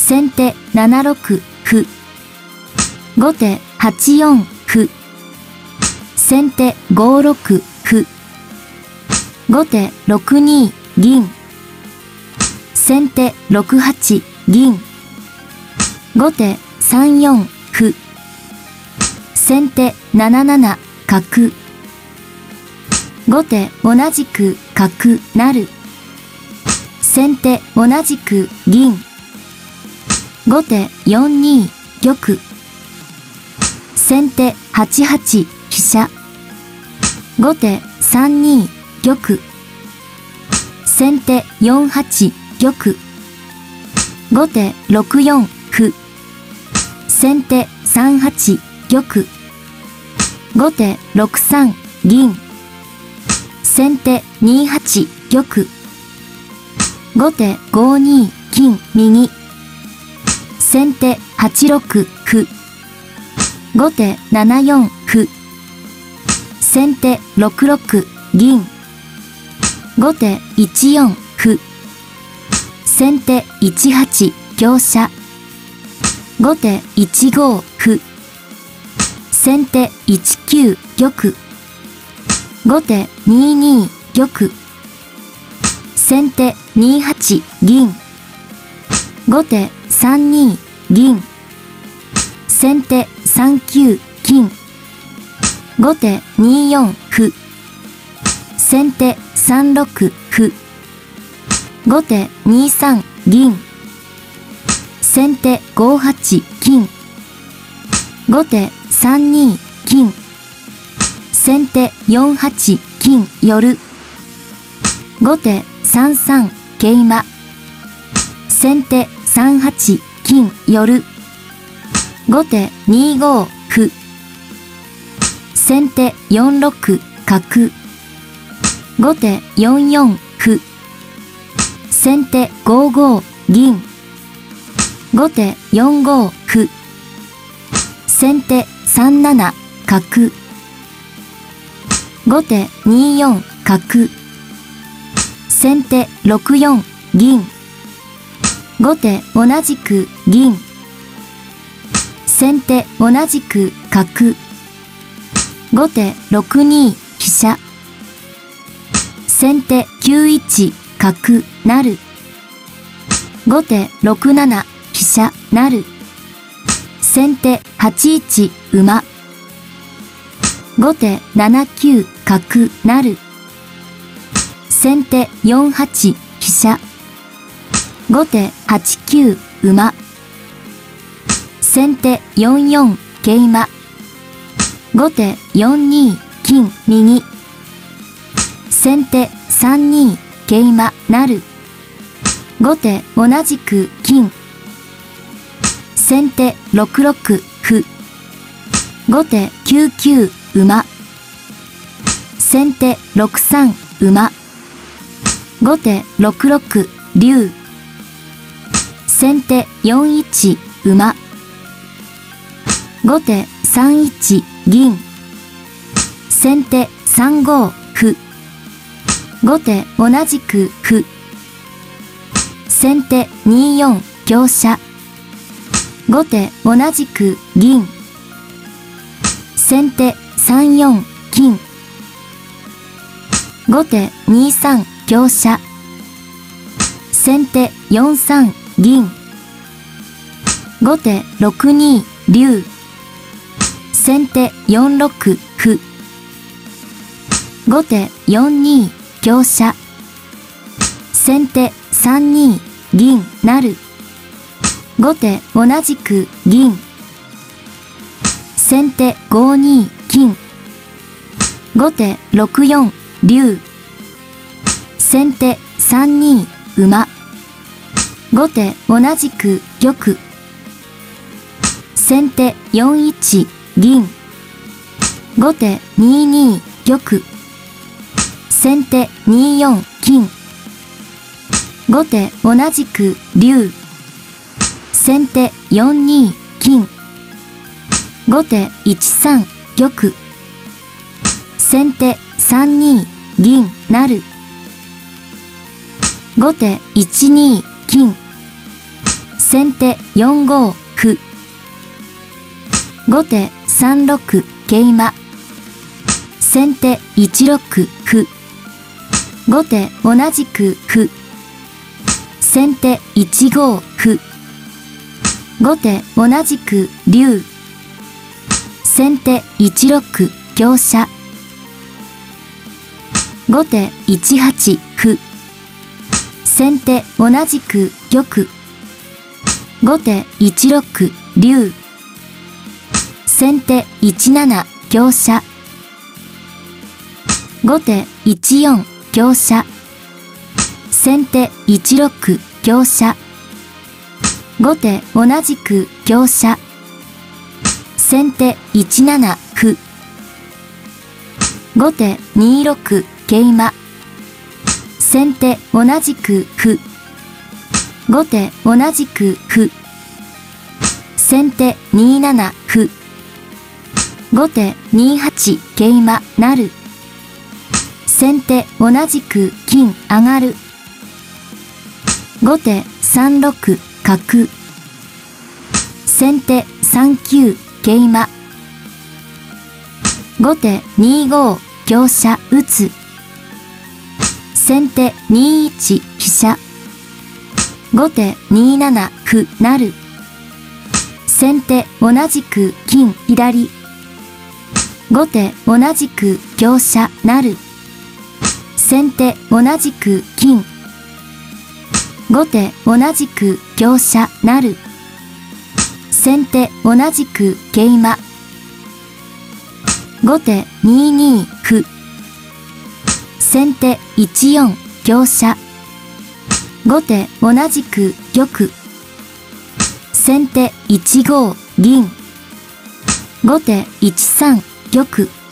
先手7六歩。後手8四歩。先手5六歩。後手6二銀。先手6八銀。後手3四歩。先手7七角。後手同じく角成。先手同じく銀。後手4二玉。先手8八飛車。後手3二玉。先手4八玉。後手6四歩。先手3八玉。後手6三銀。先手2八玉。後手5二金右。先手8六歩。後手7四歩。先手6六銀。後手1四歩。先手1八香車。後手1五歩。先手1九玉。後手2二玉。先手2八銀。後手3二銀。先手3九金。後手2四歩。先手3六歩。後手2三銀。先手5八金。後手3二金。先手4八金寄。後手3三桂馬。先手3八金寄。後手2五歩。先手4六角。後手4四歩。先手5五銀。後手4五歩。先手3七角。後手2四角。先手6四銀。後手同じく銀。先手同じく角。後手6二飛車。先手9一角成。後手6七飛車成。先手8一馬。後手7九角成。先手4八飛車。後手8九馬。先手4四桂馬。後手4二金右。先手3二桂馬成。後手同じく金。先手6六歩。後手9九馬。先手6三馬。後手6六竜。先手4一馬。後手3一銀。先手3五歩。後手同じく歩。先手2四香車。後手同じく銀。先手3四金。後手2三香車。先手4三銀。後手6二竜。先手4六歩。後手4二香車。先手3二銀成。後手同じく銀。先手5二金。後手6四竜。先手3二馬。後手同じく玉。先手4一銀。後手2二玉。先手2四金。後手同じく竜。先手4二金。後手1三玉。先手3二銀成。後手1二金。 先手4五歩。後手3六桂馬。先手1六歩。後手同じく歩。先手1五歩。後手同じく竜。先手1六香車。後手1八歩。先手同じく玉。後手1六竜。先手1七香車。後手1四香車。先手1六香車。後手同じく香車。先手1七歩。後手2六桂馬。先手同じく歩。後手同じく歩。先手2七歩。後手2八桂馬成。先手同じく金上がる。後手3六角。先手3九桂馬。後手2五香車打つ。先手2一飛車。後手2七歩成。先手同じく金左。後手同じく香車成。先手同じく金。後手同じく香車成。先手同じく桂馬。後手2二歩。先手1四香車。後手同じく玉。先手1五銀。後手1三玉。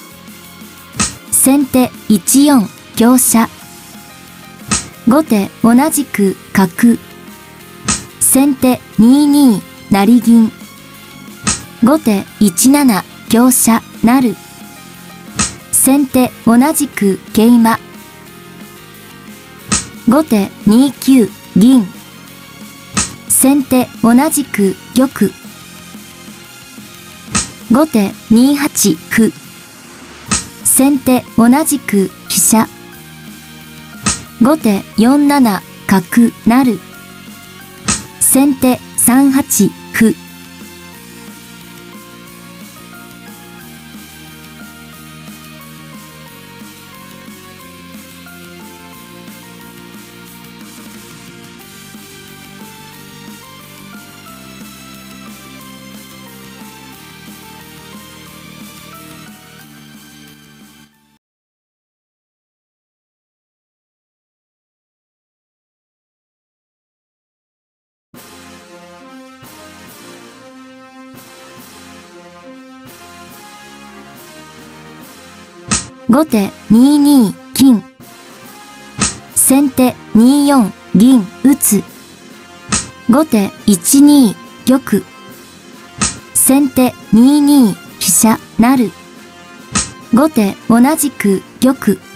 先手1四香車。後手同じく角。先手2二成銀。後手1七香車成。先手同じく桂馬。後手2九銀。先手同じく玉。後手2八歩。先手同じく飛車。後手4七角成。先手3八歩。後手2二金。先手2四銀打つ。後手1二玉。先手2二飛車成。後手同じく玉。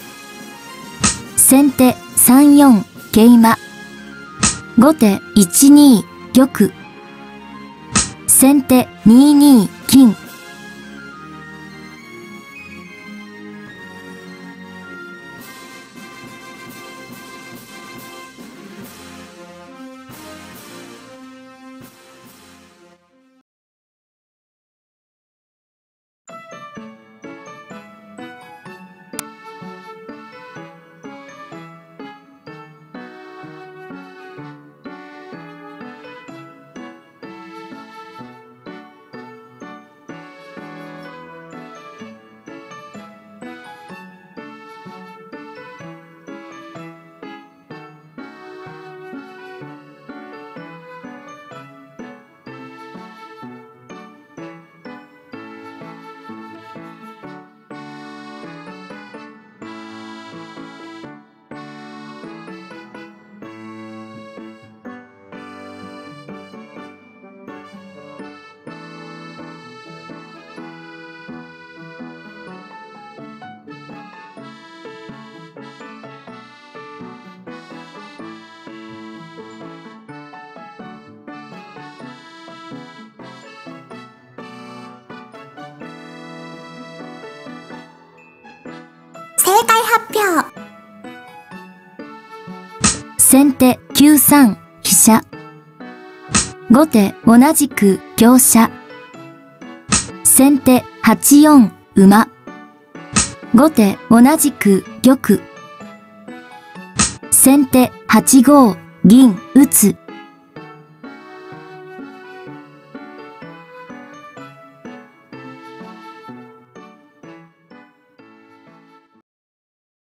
先手3四桂馬。後手1二玉。先手2二金。 解発表。 先手9三飛車。後手同じく香車。先手8四馬。後手同じく玉。先手8五銀打つ。